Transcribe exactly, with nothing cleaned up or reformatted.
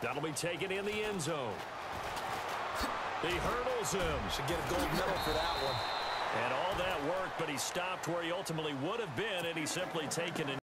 That'll be taken in the end zone. He hurdles him. Should get a gold medal for that one. And all that work, but he stopped where he ultimately would have been, and he's simply taken an